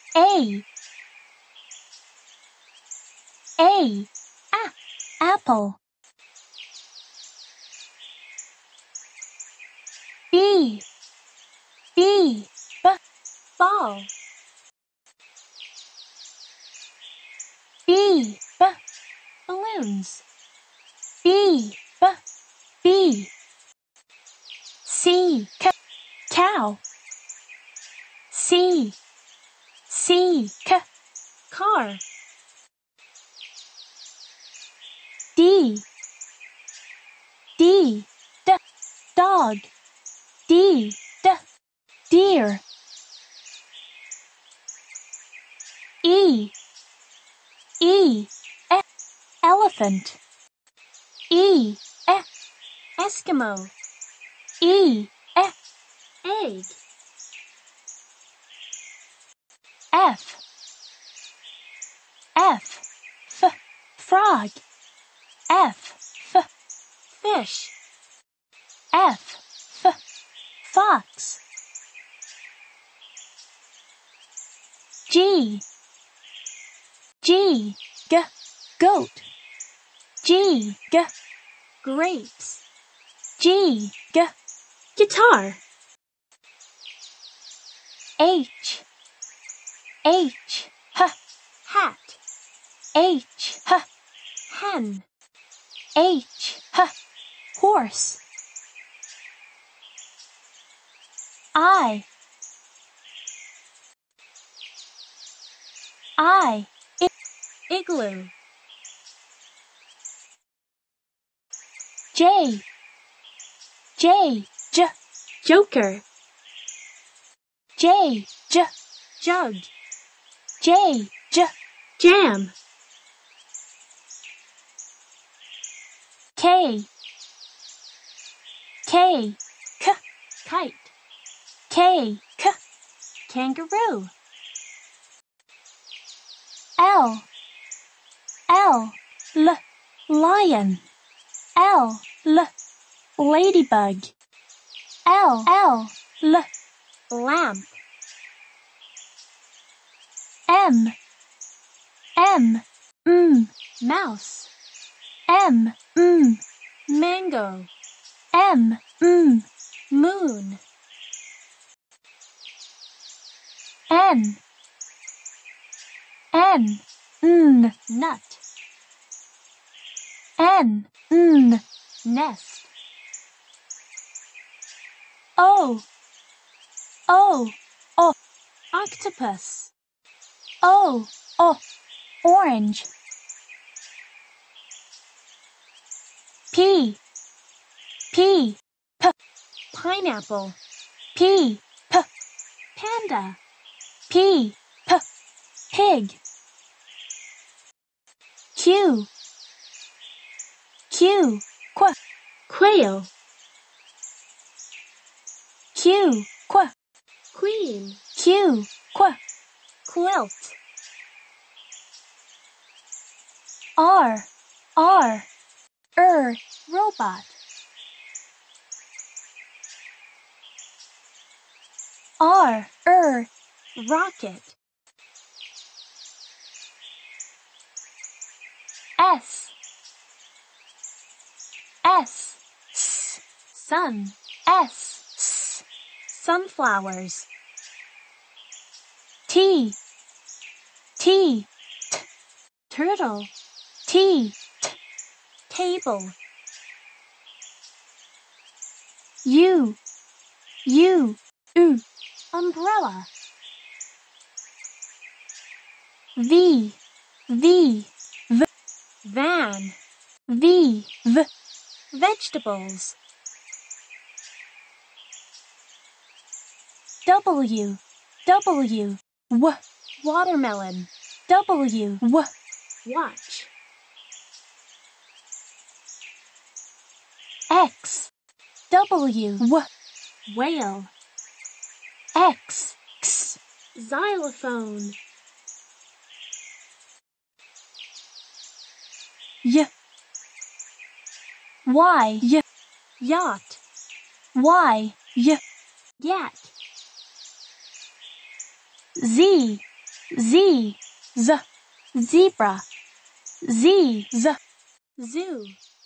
A. A. Apple. B. Ball. B. Balloons. B. C. Cow. C. Car. D. Dog. D. Deer. E. Elephant. E. Eskimo. E. Egg. F. Frog. F. Fish. F. Fox. G. Goat. G. Grapes. G. Guitar. H. Hat. H. Hen. H. Horse. I. Igloo. J. Joker. J. Jug. J. Jam. K. Kite. K. Kangaroo. L. Lion. L. Ladybug. L. Lamp. M. Mouse. M. Mango. M. Moon. N. Nut. N. Nest. O. Octopus. O. Orange. P. Pineapple. P. Panda. P. Pig. Q. Quail. Q. Queen. Q. Quilt. R. Robot. R. Rocket. S. Sun. S. Sunflowers. T. Turtle. T. Table. U. Umbrella. V. Van. V. Vegetables. W. Watermelon. W. Watch. X. W. Whale. X. Xylophone. Y. Yacht. Y. Yak. Z. Z, z, zebra, z, z, zoo.